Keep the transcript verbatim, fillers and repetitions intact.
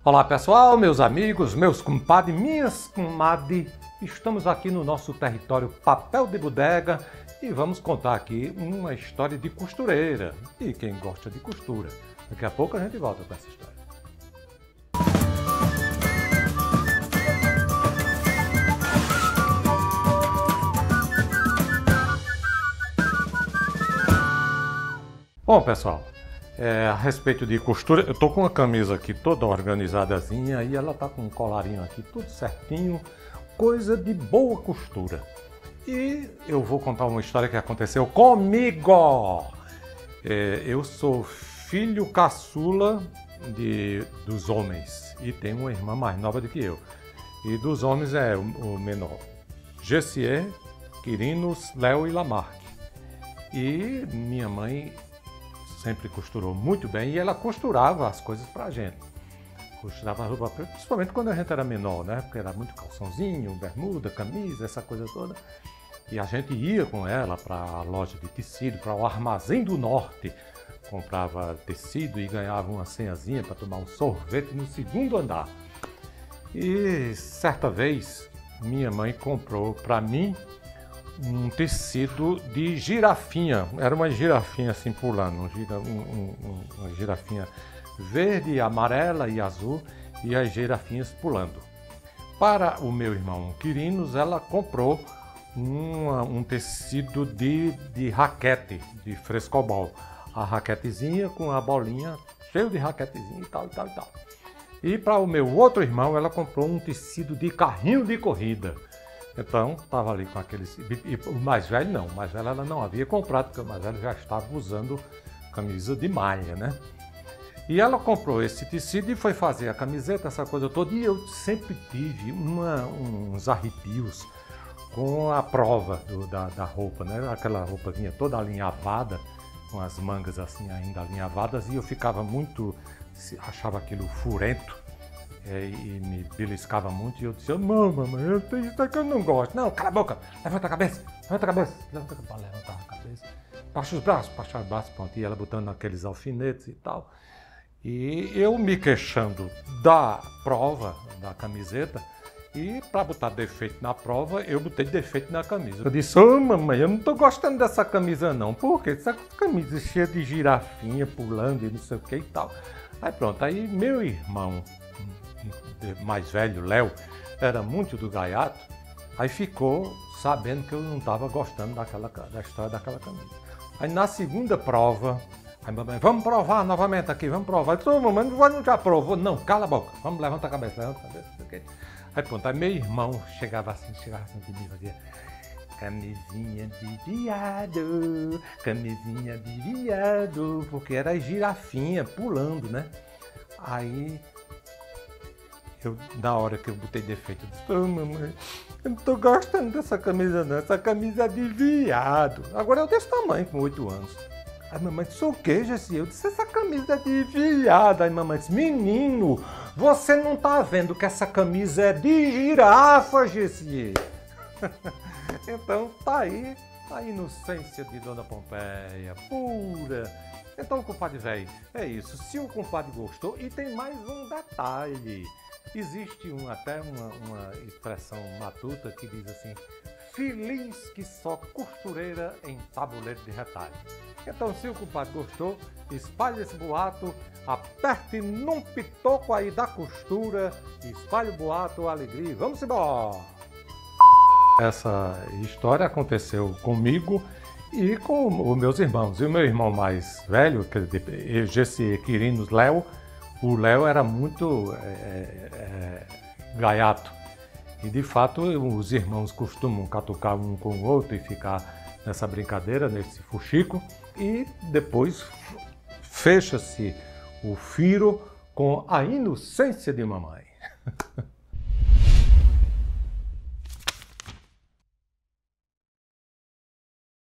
Olá pessoal, meus amigos, meus compadres, minhas comadres, estamos aqui no nosso território Papel de Bodega e vamos contar aqui uma história de costureira e quem gosta de costura. Daqui a pouco a gente volta com essa história. Bom pessoal, É, a respeito de costura, eu tô com uma camisa aqui toda organizadazinha e ela tá com um colarinho aqui tudo certinho, coisa de boa costura. E eu vou contar uma história que aconteceu comigo. É, eu sou filho caçula de, dos homens e tenho uma irmã mais nova do que eu. E dos homens é o, o menor, Gessier, Quirinos, Léo e Lamarck. E minha mãe sempre costurou muito bem e ela costurava as coisas pra gente. Costurava a roupa, principalmente quando a gente era menor, né? Porque era muito calçãozinho, bermuda, camisa, essa coisa toda. E a gente ia com ela para a loja de tecido, para o Armazém do Norte. Comprava tecido e ganhava uma senhazinha para tomar um sorvete no segundo andar. E certa vez, minha mãe comprou para mim um tecido de girafinha, era uma girafinha assim pulando, um gira, um, um, uma girafinha verde, amarela e azul e as girafinhas pulando. Para o meu irmão Quirinos, ela comprou uma, um tecido de, de raquete, de frescobol, a raquetezinha com a bolinha, cheio de raquetezinha e tal e tal e tal. E para o meu outro irmão, ela comprou um tecido de carrinho de corrida. Então, estava ali com aqueles... E o mais velho não, o mais velho ela não havia comprado, porque o mais velho já estava usando camisa de malha, né? E ela comprou esse tecido e foi fazer a camiseta, essa coisa toda, e eu sempre tive uma, uns arrepios com a prova do, da, da roupa, né? Aquela roupa vinha toda alinhavada, com as mangas assim ainda alinhavadas, e eu ficava muito... achava aquilo furento. É, e me beliscava muito e eu dizia, não, mamãe, eu tenho isso aqui que eu não gosto. Não, cala a boca, levanta a cabeça, levanta a cabeça, levanta a cabeça, levanta a cabeça, baixa os braços, baixa os braços, pronto. E ela botando aqueles alfinetes e tal. E eu me queixando da prova da camiseta e para botar defeito na prova, eu botei defeito na camisa. Eu disse, ô oh, mamãe, eu não tô gostando dessa camisa não, porque essa camisa cheia de girafinha pulando e não sei o que e tal. Aí pronto, aí meu irmão mais velho, Léo, era muito do gaiato, aí ficou sabendo que eu não estava gostando daquela, da história daquela camisa. Aí na segunda prova, aí mamãe, vamos provar novamente aqui, vamos provar. Eu disse, oh, mamãe, não já provou? Não, cala a boca, vamos, levanta a cabeça, levanta a cabeça. Okay. Aí pronto, aí meu irmão chegava assim, chegava assim de mim e fazia, camisinha de viado, camisinha de viado, porque era girafinha pulando, né? Aí... Eu, na hora que eu botei defeito, eu disse, oh, mamãe, eu não tô gostando dessa camisa não, essa camisa é de viado. Agora eu desse tamanho, com oito anos. Aí mamãe disse, o que, Jessi? Eu disse, essa camisa é de viado. Aí mamãe disse, menino, você não tá vendo que essa camisa é de girafa, Jessi? Então tá aí a inocência de Dona Pompeia, pura. Então, compadre velho, é isso. Se o compadre gostou, e tem mais um detalhe. Existe um, até uma, uma expressão matuta que diz assim, feliz que só costureira em tabuleiro de retalho. Então, se o compadre gostou, espalhe esse boato, aperte num pitoco aí da costura, espalhe o boato, a alegria, vamos embora! Essa história aconteceu comigo e com os meus irmãos. E o meu irmão mais velho, quer dizer, Gessier, Quirinos, Léo, o Léo era muito é, é, gaiato. E de fato os irmãos costumam catucar um com o outro e ficar nessa brincadeira, nesse fuxico. E depois fecha-se o firo com a inocência de mamãe.